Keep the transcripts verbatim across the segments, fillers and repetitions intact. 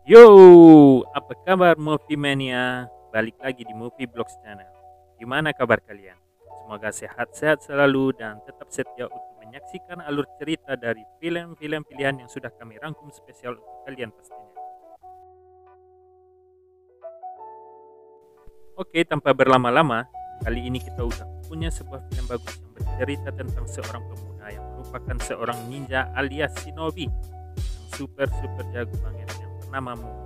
Yo, apa kabar Movie Mania? Balik lagi di Movie Blogs Channel. Gimana kabar kalian? Semoga sehat-sehat selalu dan tetap setia untuk menyaksikan alur cerita dari film-film pilihan yang sudah kami rangkum spesial untuk kalian pastinya. Oke, tanpa berlama-lama, kali ini kita udah punya sebuah film bagus yang bercerita tentang seorang pemuda yang merupakan seorang ninja alias shinobi yang super-super jago banget yang bernama Mumon.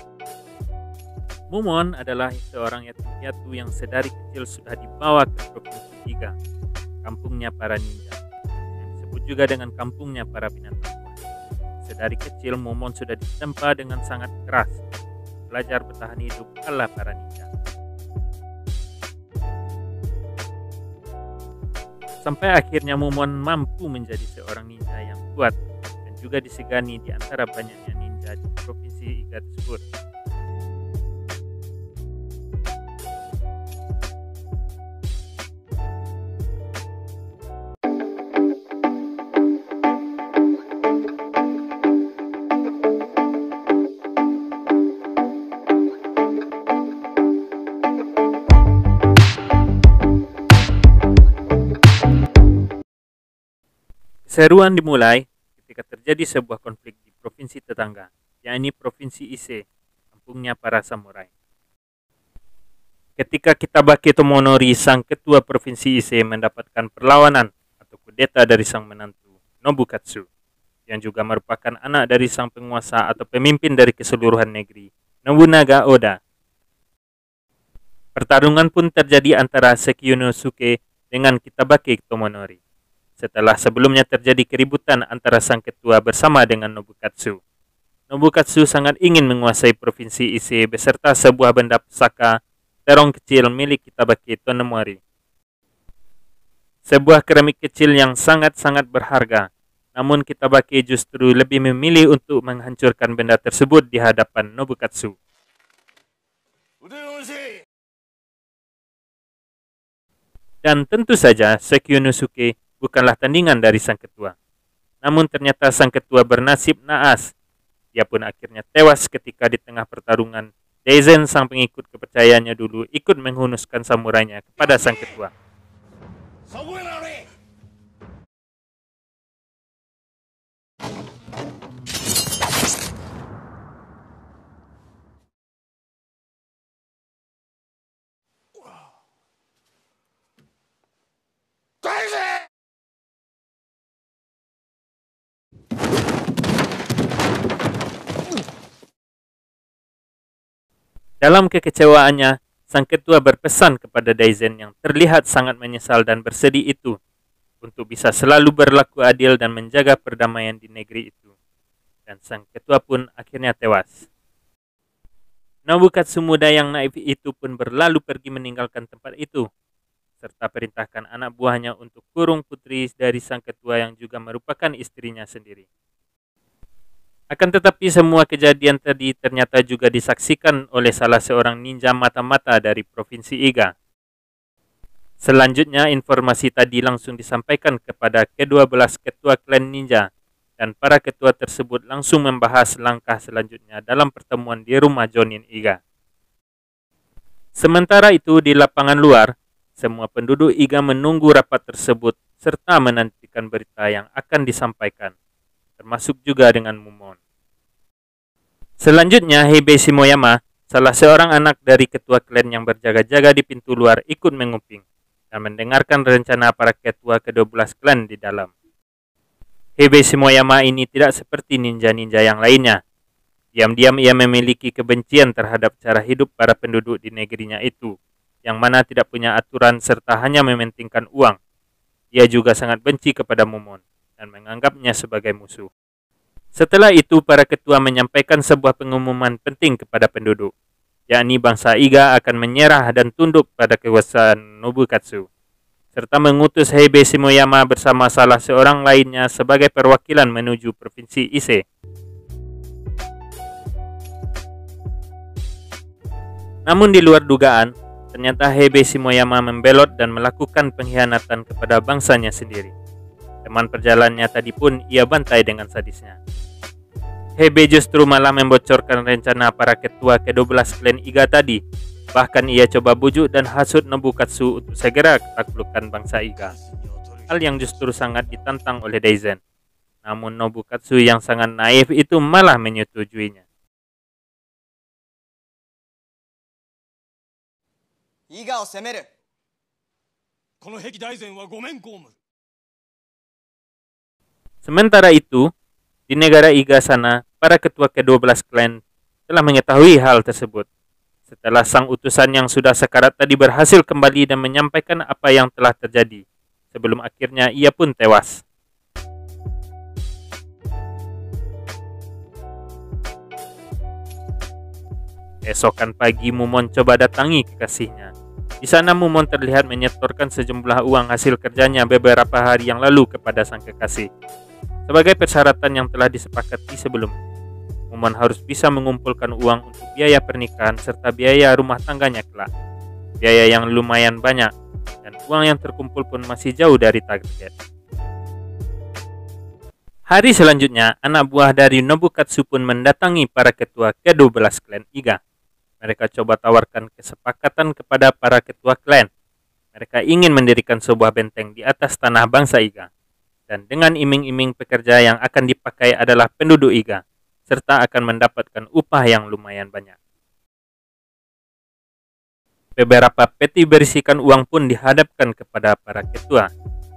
Mumon adalah seorang yatim piatu yang sedari kecil sudah dibawa ke Provinsi Iga, kampungnya para ninja, yang disebut juga dengan kampungnya para binatang buas. Sedari kecil Mumon sudah ditempa dengan sangat keras, belajar bertahan hidup ala para ninja. Sampai akhirnya Mumon mampu menjadi seorang ninja yang kuat dan juga disegani di antara banyaknya ninja di Provinsi Iga tersebut. Keseruan dimulai ketika terjadi sebuah konflik di provinsi tetangga, yakni Provinsi Ise, kampungnya para samurai. Ketika Kitabake Tomonori, sang ketua Provinsi Ise, mendapatkan perlawanan atau kudeta dari sang menantu Nobukatsu, yang juga merupakan anak dari sang penguasa atau pemimpin dari keseluruhan negeri, Nobunaga Oda. Pertarungan pun terjadi antara Sekionosuke dengan Kitabake Tomonori. Setelah sebelumnya terjadi keributan antara sang ketua bersama dengan Nobukatsu. Nobukatsu sangat ingin menguasai Provinsi Ise beserta sebuah benda pusaka terong kecil milik Kitabake Tonomori. Sebuah keramik kecil yang sangat-sangat berharga. Namun Kitabake justru lebih memilih untuk menghancurkan benda tersebut di hadapan Nobukatsu. Dan tentu saja Sekionosuke bukanlah tandingan dari sang ketua. Namun ternyata sang ketua bernasib naas. Dia pun akhirnya tewas ketika di tengah pertarungan Daizen, sang pengikut kepercayaannya dulu, ikut menghunuskan samurainya kepada sang ketua. Dalam kekecewaannya, sang ketua berpesan kepada Daizen yang terlihat sangat menyesal dan bersedih itu untuk bisa selalu berlaku adil dan menjaga perdamaian di negeri itu. Dan sang ketua pun akhirnya tewas. Nobukatsu muda yang naif itu pun berlalu pergi meninggalkan tempat itu, serta perintahkan anak buahnya untuk kurung putri dari sang ketua yang juga merupakan istrinya sendiri. Akan tetapi semua kejadian tadi ternyata juga disaksikan oleh salah seorang ninja mata-mata dari Provinsi Iga. Selanjutnya informasi tadi langsung disampaikan kepada kedua belas ketua klan ninja, dan para ketua tersebut langsung membahas langkah selanjutnya dalam pertemuan di rumah Jonin Iga. Sementara itu di lapangan luar, semua penduduk Iga menunggu rapat tersebut serta menantikan berita yang akan disampaikan, termasuk juga dengan Mumon. Selanjutnya, Heibei Shimoyama, salah seorang anak dari ketua klan yang berjaga-jaga di pintu luar, ikut menguping dan mendengarkan rencana para ketua kedua belas klan di dalam. Heibei Shimoyama ini tidak seperti ninja-ninja yang lainnya. Diam-diam ia memiliki kebencian terhadap cara hidup para penduduk di negerinya itu, yang mana tidak punya aturan serta hanya mementingkan uang. Ia juga sangat benci kepada Mumon dan menganggapnya sebagai musuh. Setelah itu, para ketua menyampaikan sebuah pengumuman penting kepada penduduk, yakni bangsa Iga akan menyerah dan tunduk pada kekuasaan Nobukatsu, serta mengutus Heibei Shimoyama bersama salah seorang lainnya sebagai perwakilan menuju Provinsi Ise. Namun di luar dugaan, ternyata Heibei Shimoyama membelot dan melakukan pengkhianatan kepada bangsanya sendiri. Teman perjalanannya tadi pun ia bantai dengan sadisnya. Hebe justru malah membocorkan rencana para ketua kedua belas klan Iga tadi. Bahkan ia coba bujuk dan hasut Nobukatsu untuk segera taklukkan bangsa Iga. Hal yang justru sangat ditantang oleh Daizen. Namun Nobukatsu yang sangat naif itu malah menyetujuinya. Igaを攻める。 この壁大前はご面公務。 Sementara itu, di negara Iga sana, para ketua kedua belas klan telah mengetahui hal tersebut. Setelah sang utusan yang sudah sekarat tadi berhasil kembali dan menyampaikan apa yang telah terjadi, sebelum akhirnya ia pun tewas. Esokan pagi Mumon coba datangi kekasihnya. Di sana Mumon terlihat menyetorkan sejumlah uang hasil kerjanya beberapa hari yang lalu kepada sang kekasih. Sebagai persyaratan yang telah disepakati sebelumnya, Mumon harus bisa mengumpulkan uang untuk biaya pernikahan serta biaya rumah tangganya kelak. Biaya yang lumayan banyak, dan uang yang terkumpul pun masih jauh dari target. Hari selanjutnya, anak buah dari Nobukatsu pun mendatangi para ketua kedua belas klan Iga. Mereka coba tawarkan kesepakatan kepada para ketua klan. Mereka ingin mendirikan sebuah benteng di atas tanah bangsa Iga. Dan dengan iming-iming pekerja yang akan dipakai adalah penduduk Iga, serta akan mendapatkan upah yang lumayan banyak. Beberapa peti berisikan uang pun dihadapkan kepada para ketua.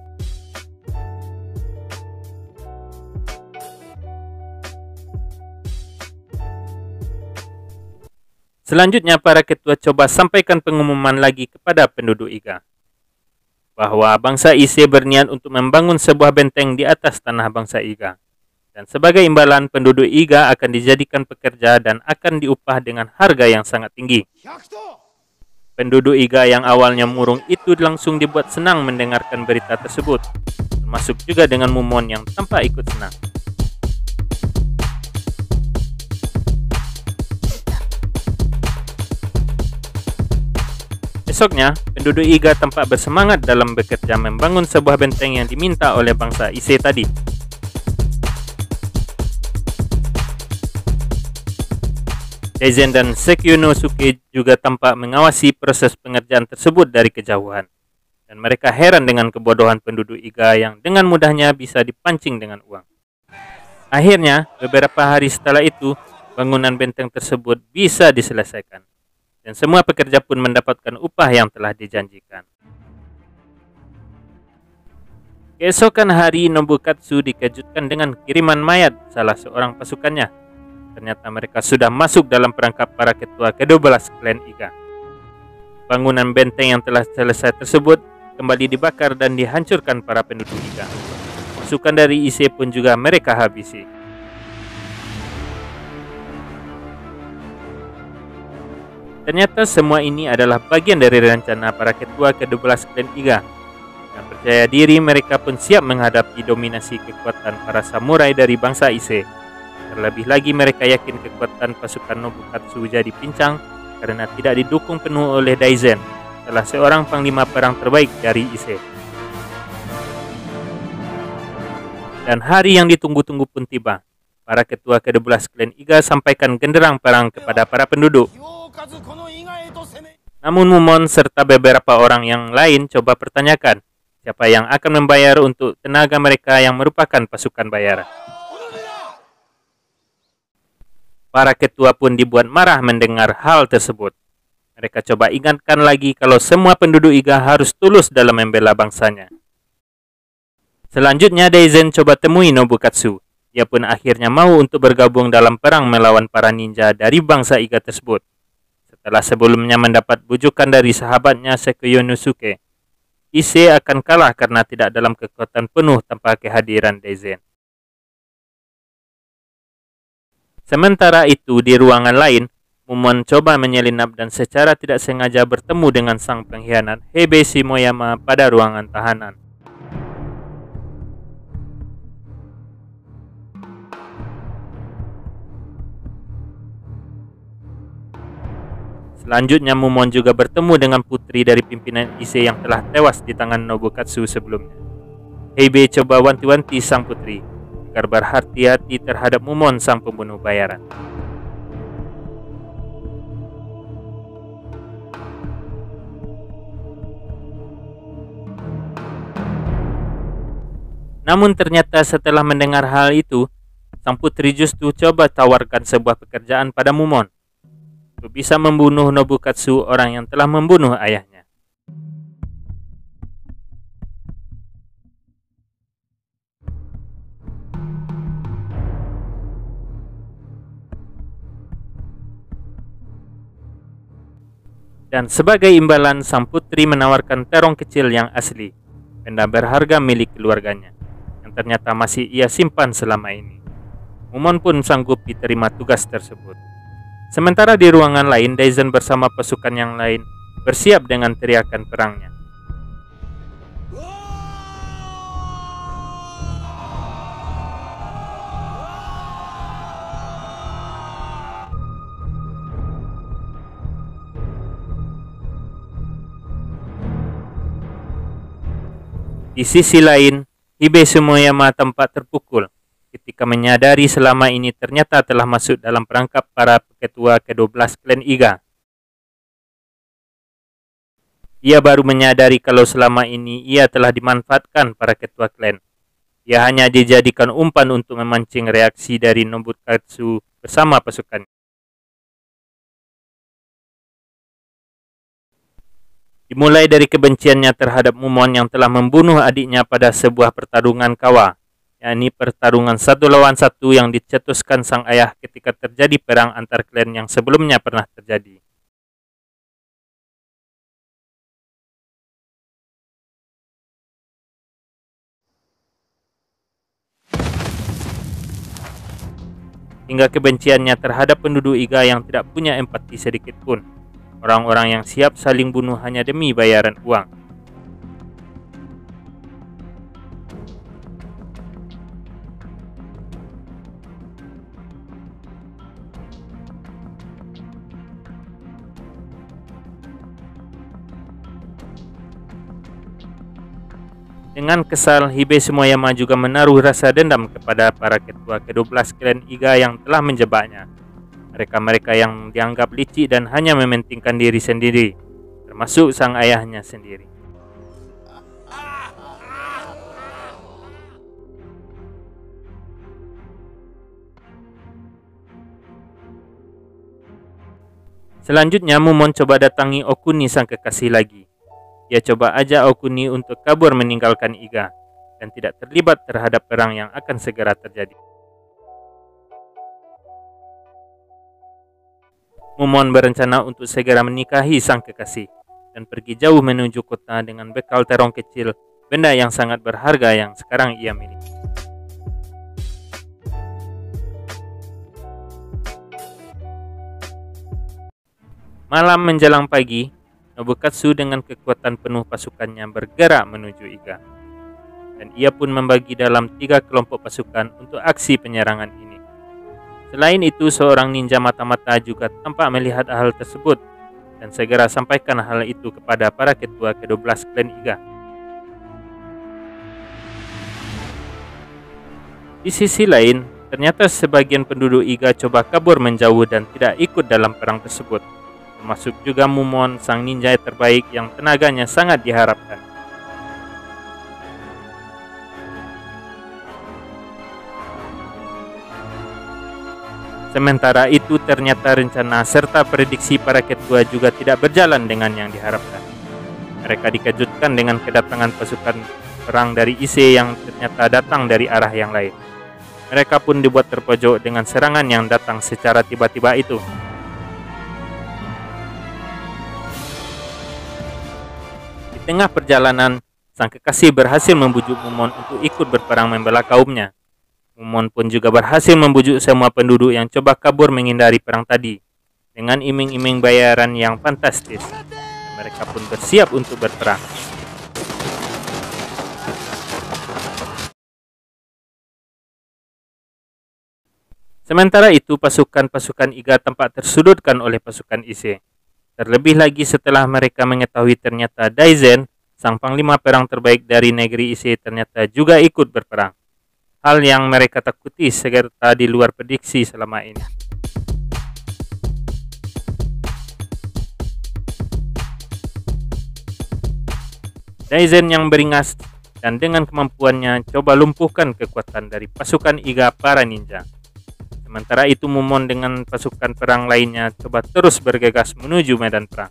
Selanjutnya para ketua coba sampaikan pengumuman lagi kepada penduduk Iga bahwa bangsa Ise berniat untuk membangun sebuah benteng di atas tanah bangsa Iga. Dan sebagai imbalan penduduk Iga akan dijadikan pekerja dan akan diupah dengan harga yang sangat tinggi. Penduduk Iga yang awalnya murung itu langsung dibuat senang mendengarkan berita tersebut, termasuk juga dengan Mumon yang tampak ikut senang. Esoknya, penduduk Iga tampak bersemangat dalam bekerja membangun sebuah benteng yang diminta oleh bangsa Ise tadi. Daizen dan Sekionosuke juga tampak mengawasi proses pengerjaan tersebut dari kejauhan. Dan mereka heran dengan kebodohan penduduk Iga yang dengan mudahnya bisa dipancing dengan uang. Akhirnya, beberapa hari setelah itu, bangunan benteng tersebut bisa diselesaikan. Dan semua pekerja pun mendapatkan upah yang telah dijanjikan. Keesokan hari, Nobukatsu dikejutkan dengan kiriman mayat salah seorang pasukannya. Ternyata mereka sudah masuk dalam perangkap para ketua kedua belas klan Iga. Bangunan benteng yang telah selesai tersebut kembali dibakar dan dihancurkan para penduduk Iga. Pasukan dari Ise pun juga mereka habisi. Ternyata semua ini adalah bagian dari rencana para ketua kedua belas klan Iga. Dan percaya diri mereka pun siap menghadapi dominasi kekuatan para samurai dari bangsa Ise. Terlebih lagi mereka yakin kekuatan pasukan Nobukatsu jadi pincang karena tidak didukung penuh oleh Daizen, salah seorang panglima perang terbaik dari Ise. Dan hari yang ditunggu-tunggu pun tiba. Para ketua kedua belas klan Iga sampaikan genderang perang kepada para penduduk. Namun Mumon serta beberapa orang yang lain coba pertanyakan siapa yang akan membayar untuk tenaga mereka yang merupakan pasukan bayaran. Para ketua pun dibuat marah mendengar hal tersebut. Mereka coba ingatkan lagi kalau semua penduduk Iga harus tulus dalam membela bangsanya. Selanjutnya Daizen coba temui Nobukatsu. Ia pun akhirnya mau untuk bergabung dalam perang melawan para ninja dari bangsa Iga tersebut. Setelah sebelumnya mendapat bujukan dari sahabatnya Sekionosuke, Ise akan kalah karena tidak dalam kekuatan penuh tanpa kehadiran Daizen. Sementara itu di ruangan lain, Mumon coba menyelinap dan secara tidak sengaja bertemu dengan sang pengkhianat Hebe Shimoyama pada ruangan tahanan. Selanjutnya Mumon juga bertemu dengan putri dari pimpinan Ise yang telah tewas di tangan Nobukatsu sebelumnya. Hebe coba wanti-wanti sang putri. agar berhati-hati terhadap Mumon sang pembunuh bayaran. Namun ternyata setelah mendengar hal itu, sang putri justru coba tawarkan sebuah pekerjaan pada Mumon untuk bisa membunuh Nobukatsu, orang yang telah membunuh ayahnya. Dan sebagai imbalan, sang putri menawarkan terong kecil yang asli, benda berharga milik keluarganya, yang ternyata masih ia simpan selama ini. Mumon pun sanggup diterima tugas tersebut. Sementara di ruangan lain, Daizen bersama pasukan yang lain bersiap dengan teriakan perangnya. Di sisi lain, Hibe Shimoyama tampak terpukul ketika menyadari selama ini ternyata telah masuk dalam perangkap para ketua kedua belas klan Iga. Ia baru menyadari kalau selama ini ia telah dimanfaatkan para ketua klan. Ia hanya dijadikan umpan untuk memancing reaksi dari Nobukatsu bersama pasukan. Dimulai dari kebenciannya terhadap Mumon yang telah membunuh adiknya pada sebuah pertarungan kawa, yakni pertarungan satu lawan satu yang dicetuskan sang ayah ketika terjadi perang antar klan yang sebelumnya pernah terjadi. Hingga kebenciannya terhadap penduduk Iga yang tidak punya empati sedikit pun. Orang-orang yang siap saling bunuh hanya demi bayaran uang. Dengan kesal, Hibe Shimoyama juga menaruh rasa dendam kepada para ketua kedua belas klan Iga yang telah menjebaknya. Mereka-mereka yang dianggap licik dan hanya mementingkan diri sendiri, termasuk sang ayahnya sendiri. Selanjutnya, Mumon coba datangi Okuni sang kekasih lagi. Ia coba ajak Okuni untuk kabur meninggalkan Iga dan tidak terlibat terhadap perang yang akan segera terjadi. Mumon berencana untuk segera menikahi sang kekasih dan pergi jauh menuju kota dengan bekal terong kecil, benda yang sangat berharga yang sekarang ia miliki. Malam menjelang pagi, Nobukatsu dengan kekuatan penuh pasukannya bergerak menuju Iga. Dan ia pun membagi dalam tiga kelompok pasukan untuk aksi penyerangan ini. Selain itu, seorang ninja mata-mata juga tampak melihat hal tersebut dan segera sampaikan hal itu kepada para ketua kedua belas klan Iga. Di sisi lain, ternyata sebagian penduduk Iga coba kabur menjauh dan tidak ikut dalam perang tersebut, termasuk juga Mumon, sang ninja terbaik yang tenaganya sangat diharapkan. Sementara itu, ternyata rencana serta prediksi para ketua juga tidak berjalan dengan yang diharapkan. Mereka dikejutkan dengan kedatangan pasukan perang dari Ise yang ternyata datang dari arah yang lain. Mereka pun dibuat terpojok dengan serangan yang datang secara tiba-tiba itu. Di tengah perjalanan, sang kekasih berhasil membujuk Mumon untuk ikut berperang membela kaumnya. Mumon pun juga berhasil membujuk semua penduduk yang coba kabur menghindari perang tadi dengan iming-iming bayaran yang fantastis. Dan mereka pun bersiap untuk berperang. Sementara itu, pasukan-pasukan Iga tampak tersudutkan oleh pasukan Ise. Terlebih lagi setelah mereka mengetahui ternyata Daizen, sang panglima perang terbaik dari negeri Ise, ternyata juga ikut berperang. hal yang mereka takuti serta di luar prediksi selama ini. Daizen yang beringas dan dengan kemampuannya coba lumpuhkan kekuatan dari pasukan Iga para ninja. Sementara itu Mumon dengan pasukan perang lainnya coba terus bergegas menuju medan perang.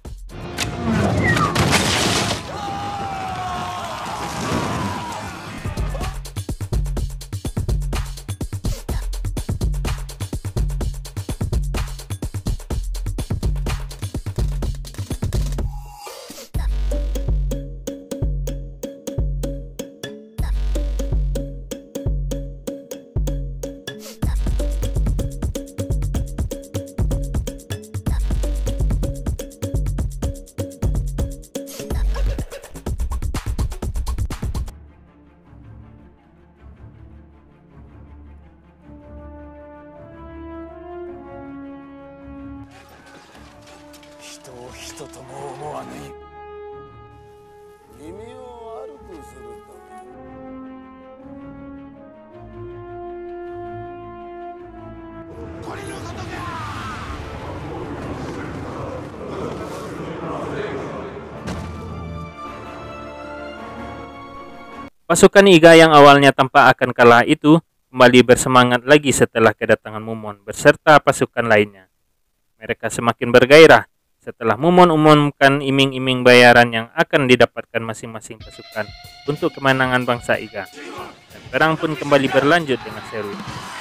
Pasukan Iga yang awalnya tampak akan kalah itu kembali bersemangat lagi setelah kedatangan Mumon beserta pasukan lainnya. Mereka semakin bergairah setelah Mumon umumkan iming-iming bayaran yang akan didapatkan masing-masing pasukan untuk kemenangan bangsa Iga. Dan perang pun kembali berlanjut dengan seru.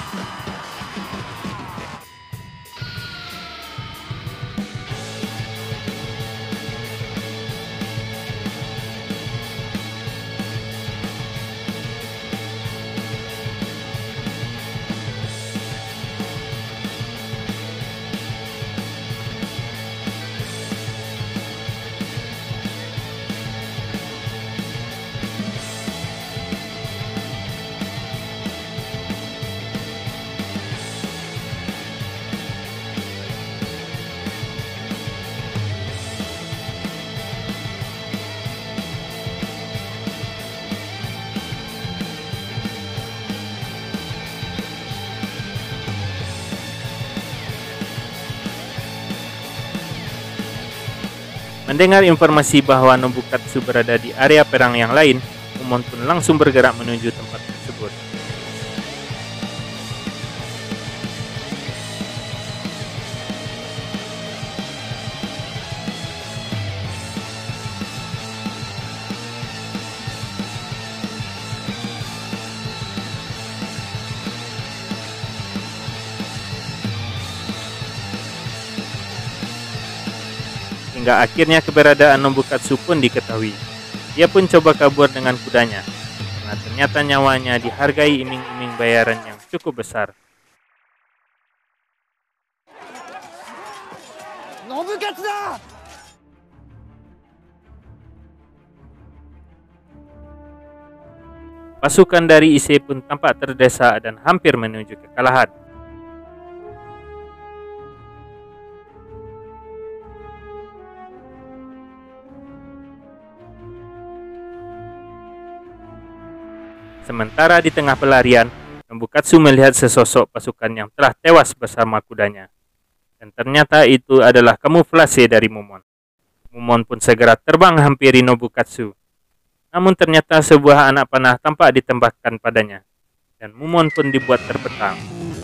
Mendengar informasi bahwa Nobukatsu berada di area perang yang lain, Mumon pun langsung bergerak menuju tempat tersebut. Hingga akhirnya keberadaan Nobukatsu pun diketahui. Dia pun coba kabur dengan kudanya, karena ternyata nyawanya dihargai iming-iming bayaran yang cukup besar. Nobukatsu da! Pasukan dari Ise pun tampak terdesak dan hampir menuju kekalahan. Sementara di tengah pelarian, Nobukatsu melihat sesosok pasukan yang telah tewas bersama kudanya. Dan ternyata itu adalah kamuflase dari Mumon. Mumon pun segera terbang hampiri Nobukatsu. Namun ternyata sebuah anak panah tampak ditembakkan padanya. Dan Mumon pun dibuat terpetang.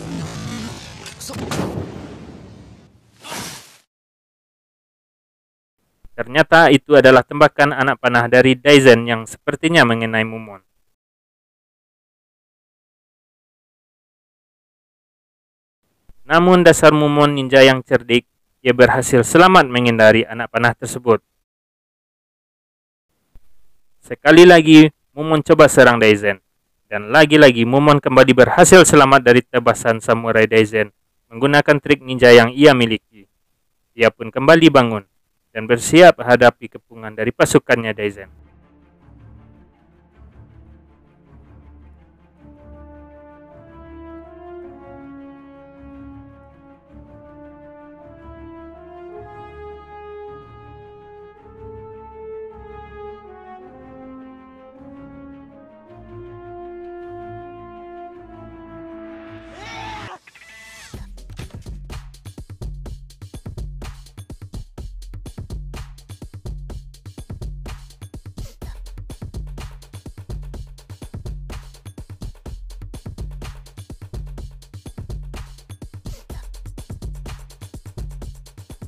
Ternyata itu adalah tembakan anak panah dari Daizen yang sepertinya mengenai Mumon. Namun dasar Mumon ninja yang cerdik, ia berhasil selamat menghindari anak panah tersebut. Sekali lagi, Mumon coba serang Daizen. Dan lagi-lagi Mumon kembali berhasil selamat dari tebasan samurai Daizen menggunakan trik ninja yang ia miliki. Ia pun kembali bangun dan bersiap hadapi kepungan dari pasukannya Daizen.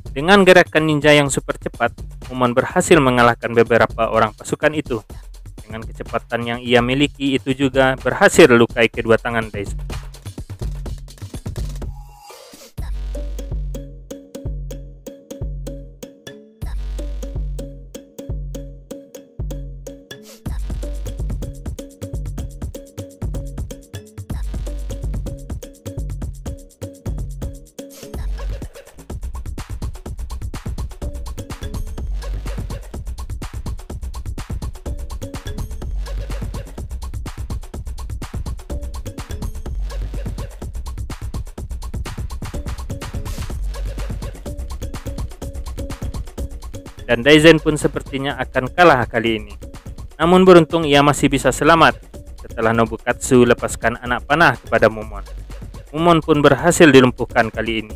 Dengan gerakan ninja yang super cepat, Mumon berhasil mengalahkan beberapa orang pasukan itu. Dengan kecepatan yang ia miliki itu juga berhasil lukai kedua tangan Daisen. Dan Daisen pun sepertinya akan kalah kali ini. Namun beruntung ia masih bisa selamat setelah Nobukatsu lepaskan anak panah kepada Mumon. Mumon pun berhasil dilumpuhkan kali ini.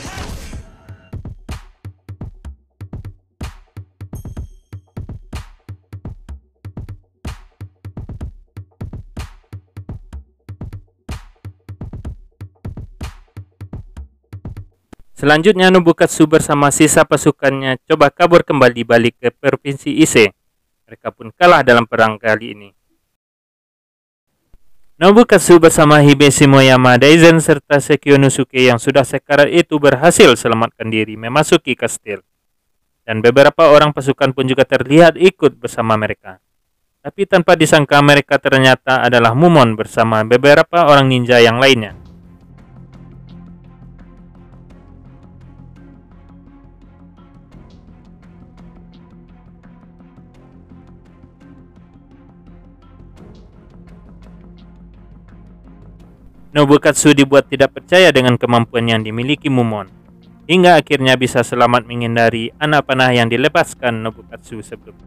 Selanjutnya Nobukatsu bersama sisa pasukannya coba kabur kembali balik ke provinsi Ise. Mereka pun kalah dalam perang kali ini. Nobukatsu bersama Hibe Shimoyama, Daisen serta Sekionosuke yang sudah sekarat itu berhasil selamatkan diri memasuki kastil. Dan beberapa orang pasukan pun juga terlihat ikut bersama mereka. Tapi tanpa disangka mereka ternyata adalah Mumon bersama beberapa orang ninja yang lainnya. Nobukatsu dibuat tidak percaya dengan kemampuan yang dimiliki Mumon, hingga akhirnya bisa selamat menghindari anak panah yang dilepaskan Nobukatsu sebelumnya.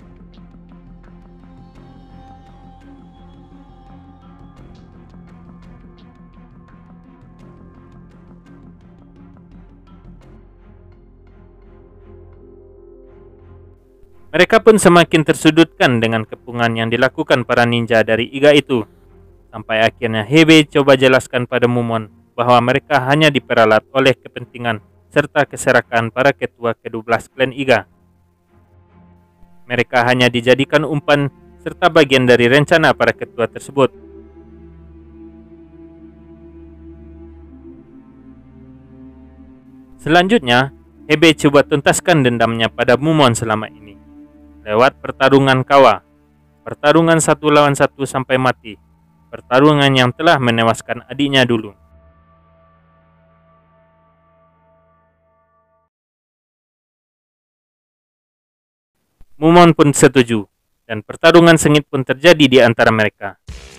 Mereka pun semakin tersudutkan dengan kepungan yang dilakukan para ninja dari Iga itu. Sampai akhirnya Hibe coba jelaskan pada Mumon bahwa mereka hanya diperalat oleh kepentingan serta keserakan para ketua kedua belas klan Iga. Mereka hanya dijadikan umpan serta bagian dari rencana para ketua tersebut. Selanjutnya, Hibe coba tuntaskan dendamnya pada Mumon selama ini lewat pertarungan kawa, pertarungan satu lawan satu sampai mati. Pertarungan yang telah menewaskan adiknya dulu. Mumon pun setuju, dan pertarungan sengit pun terjadi di antara mereka.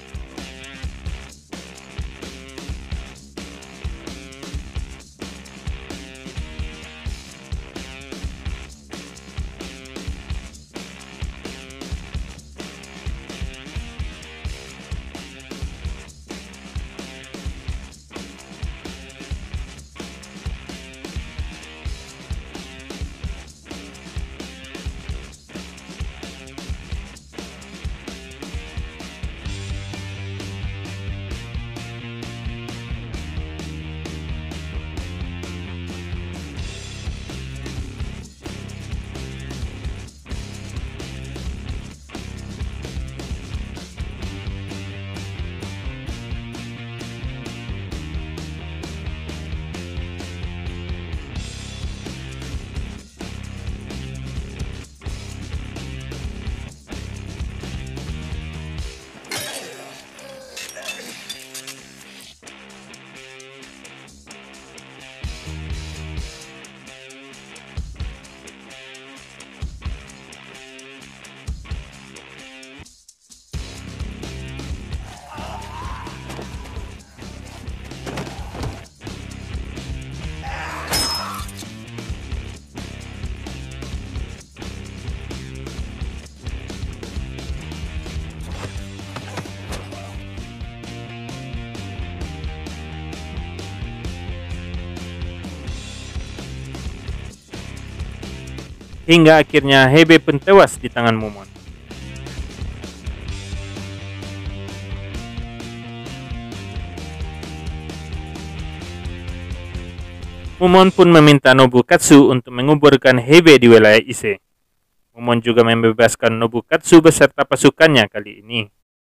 hingga akhirnya Hibe pun tewas di tangan Mumon. Mumon pun meminta Nobukatsu untuk menguburkan Heibe di wilayah Ise. Mumon juga membebaskan Nobukatsu beserta pasukannya kali ini.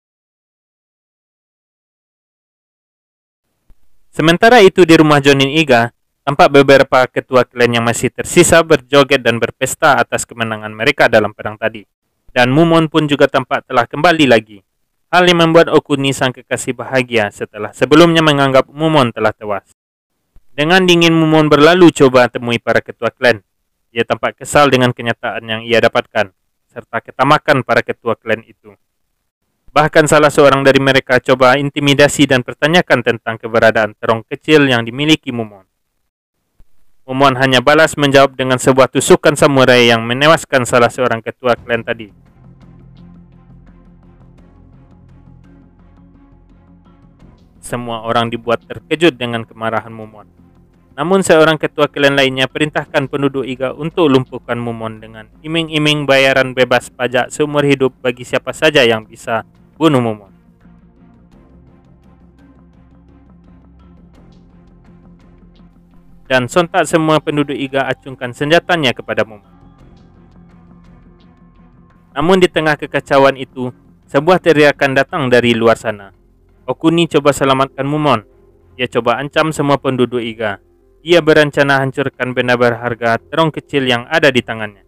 Sementara itu di rumah Jonin Iga, tampak beberapa ketua klan yang masih tersisa berjoget dan berpesta atas kemenangan mereka dalam perang tadi. Dan Mumon pun juga tampak telah kembali lagi. Hal yang membuat Okuni sang kekasih bahagia setelah sebelumnya menganggap Mumon telah tewas. Dengan dingin Mumon berlalu coba temui para ketua klan. Ia tampak kesal dengan kenyataan yang ia dapatkan, serta ketamakan para ketua klan itu. Bahkan salah seorang dari mereka coba intimidasi dan pertanyakan tentang keberadaan terong kecil yang dimiliki Mumon. Mumon hanya balas menjawab dengan sebuah tusukan samurai yang menewaskan salah seorang ketua klan tadi. Semua orang dibuat terkejut dengan kemarahan Mumon. Namun seorang ketua klan lainnya perintahkan penduduk Iga untuk lumpuhkan Mumon dengan iming-iming bayaran bebas pajak seumur hidup bagi siapa saja yang bisa bunuh Mumon. Dan sontak semua penduduk Iga acungkan senjatanya kepada Mumon. Namun di tengah kekacauan itu, sebuah teriakan datang dari luar sana. Okuni coba selamatkan Mumon. Ia coba ancam semua penduduk Iga. Ia berencana hancurkan benda berharga terong kecil yang ada di tangannya.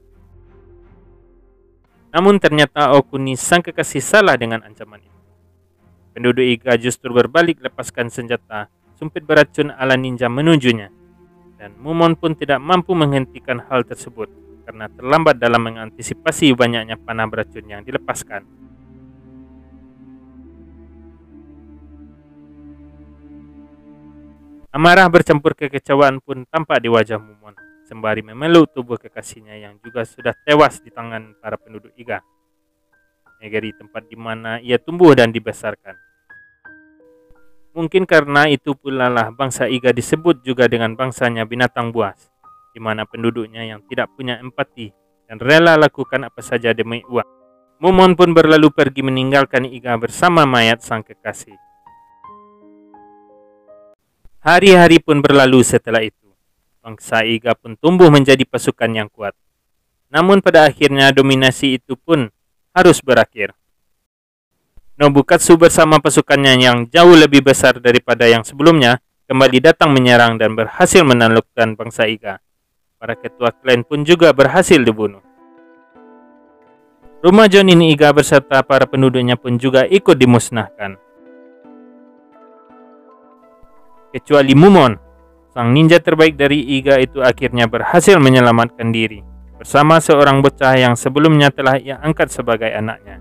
Namun ternyata Okuni sang kekasih salah dengan ancaman itu. Penduduk Iga justru berbalik lepaskan senjata, sumpit beracun ala ninja menujunya. Dan Mumon pun tidak mampu menghentikan hal tersebut karena terlambat dalam mengantisipasi banyaknya panah beracun yang dilepaskan. Amarah bercampur kekecewaan pun tampak di wajah Mumon, sembari memeluk tubuh kekasihnya yang juga sudah tewas di tangan para penduduk Iga, negeri tempat di mana ia tumbuh dan dibesarkan. Mungkin karena itu pula lah bangsa Iga disebut juga dengan bangsanya binatang buas, di mana penduduknya yang tidak punya empati dan rela lakukan apa saja demi uang. Mumon pun berlalu pergi meninggalkan Iga bersama mayat sang kekasih. Hari-hari pun berlalu setelah itu. Bangsa Iga pun tumbuh menjadi pasukan yang kuat. Namun pada akhirnya dominasi itu pun harus berakhir. Nobukatsu bersama pasukannya yang jauh lebih besar daripada yang sebelumnya kembali datang menyerang dan berhasil menaklukkan bangsa Iga. Para ketua klan pun juga berhasil dibunuh. Rumah Jonin Iga beserta para penduduknya pun juga ikut dimusnahkan. Kecuali Mumon, sang ninja terbaik dari Iga itu akhirnya berhasil menyelamatkan diri bersama seorang bocah yang sebelumnya telah ia angkat sebagai anaknya.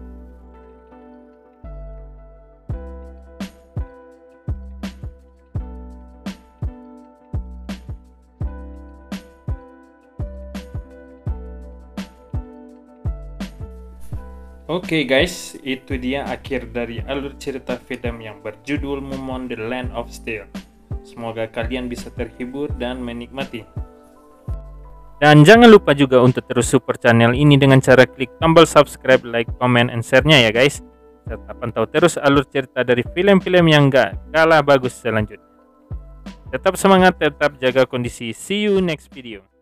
Oke okay guys, itu dia akhir dari alur cerita film yang berjudul Mumon The Land of Steel. Semoga kalian bisa terhibur dan menikmati. Dan jangan lupa juga untuk terus support channel ini dengan cara klik tombol subscribe, like, comment, and share-nya ya guys. Serta pantau terus alur cerita dari film-film yang gak kalah bagus selanjutnya. Tetap semangat, tetap jaga kondisi. See you next video.